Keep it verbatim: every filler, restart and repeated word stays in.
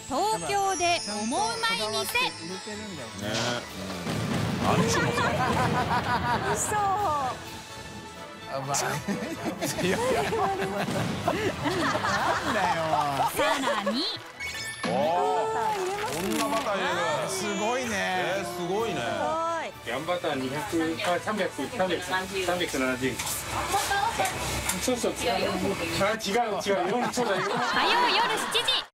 東京で思うまい店。 ね。ある種のさ。 そう。 あ、まあ。いやいや。なんだよ。 さらに。 おお。こんなバター入れる。すごいね。えー、すごいね。 ヤンバターにひゃく、あ、三百、三百、三百ななじゅう。そうそう、違う、違う、違う、そうだよ。 火曜夜しちじ。